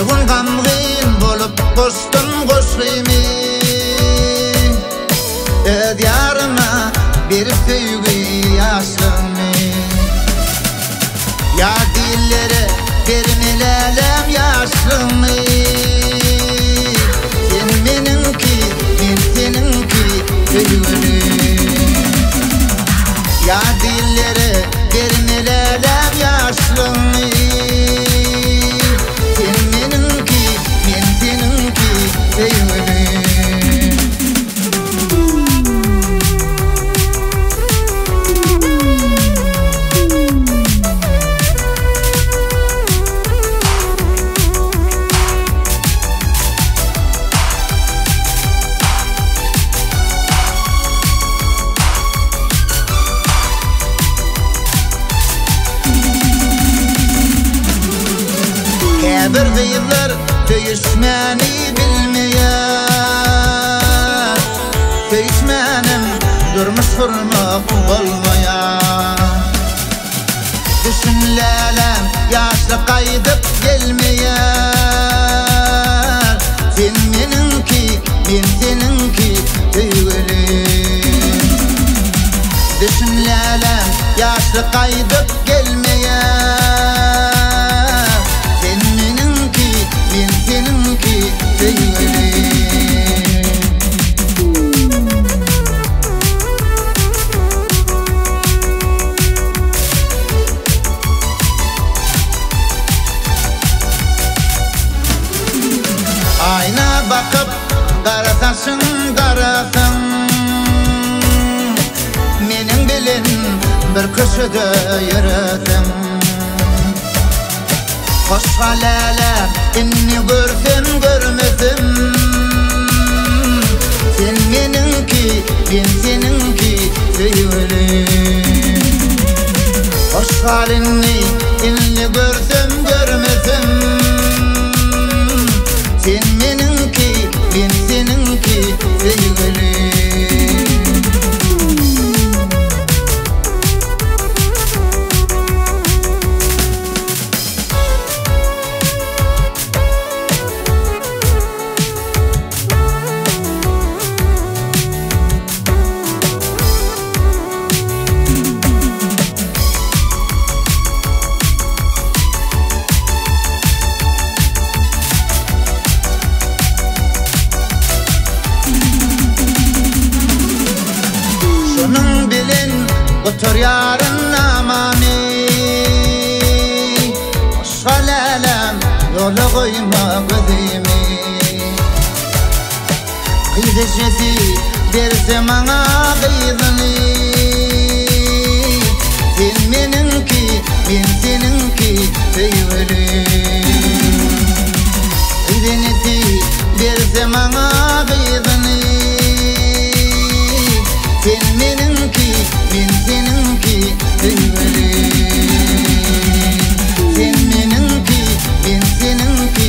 gün gamgin bolup koştum koşgimi Ödyarıma bir süygü yaşlımı Ya dillere vermelelem yaşlımı Sen benimki, ben seninki süygülüm Ya dillere vermelelem yaşlımı Sen benimki, ben seninki süygülüm Bir gıylar söyüşmeni bilmeyen Söyüşmenim durmuş hurmak olmayan Düşünlelem yaşlı kaydıp gelmeyen Sen benimki, ben seninki süygülüm Düşünlelem yaşlı kaydıp gelmeyen Ben seninki süygülüm Ayna bakıp karasasın karasın Menin bilin bir köşede yürüsün Hoş halalar inni görsem görmesim Sen benimki, ben seninki süygülüm Hoş halini inni görsem görmesim Sen benimki, ben seninki süygülüm Otur yarın amami Şalalem yola koyma gözümü Kıydıcısı derse bana kıydını Sen benimki, ben seninki süygülüm Kıydıcısı derse bana kıydını Sen benimki, ben seninki süygülüm Sen benimki, ben seninki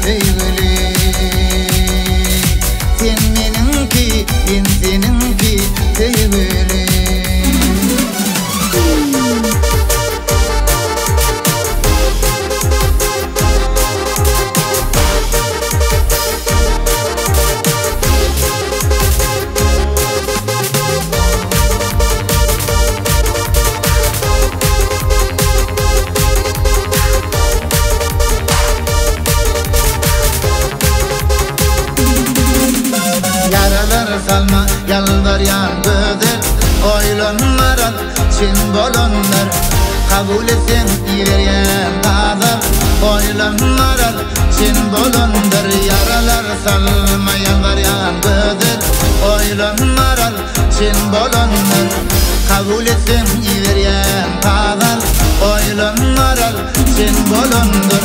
süygülüm Sen benimki, ben seninki süygülüm Salma yalvaryan gözler Oylanmaran sen bolonlar Kabul etsen ileryen kadar Oylanmaran sen bolonlar Yaralar salma yalvaryan gözler Oylanmaran sen bolonlar Kabul etsen ileryen kadar Oylanmaran sen bolonlar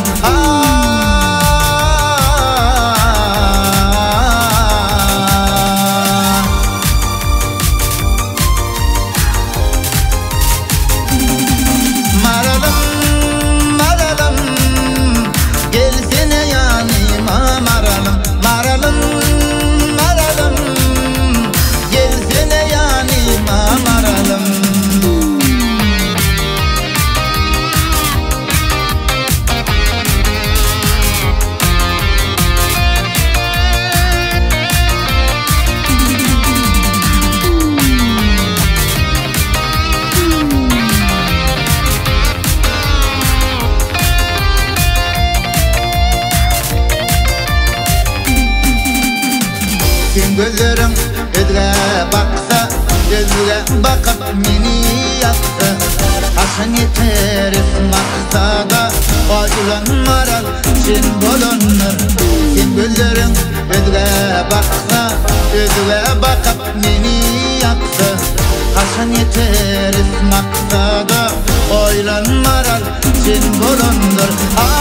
Maralım gözlerim özge baksa, özge bakıp meni yaktı. Haşın yeter maksada, acılan maral sen bolunur. Sen gözlerim özge baksa, özge bakıp meni yaktı. Haşın yeter maksada, oylan maral sen bolunur.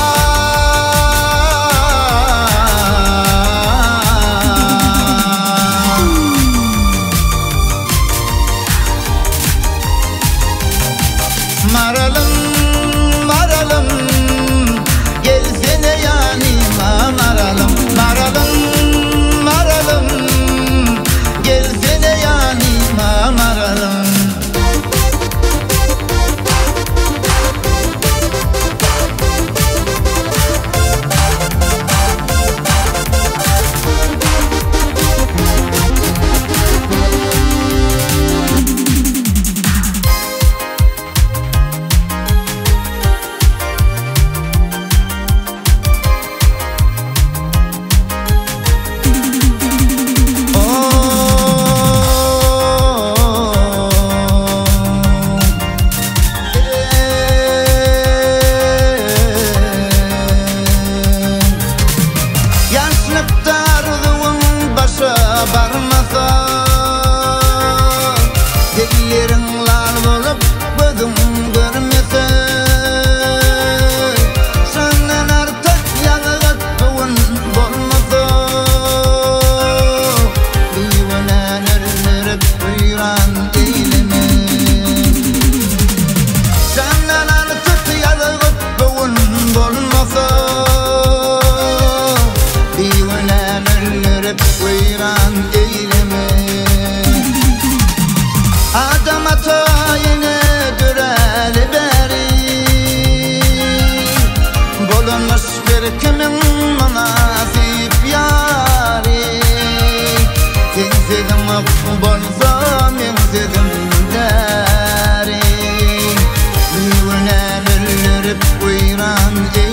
Maralım, maralım, gelsene yanıma maralım. Maralım, maralım, gelsene yanıma maralım. Barmasa dillerin lal bolup gözüm görmese, senden artık yalğıttığın bolmasa, divane nürnürüp buyuran eyleme. Senden artık yalğıttığın bolmasa, divane nürnürüp buyuran eyleme. Adam atayını düreli beri, bulunmuş bir kimin münasip yari. Sensedim bolsa mensedim deri, yüğüne nürlürüp buyuran eyleme.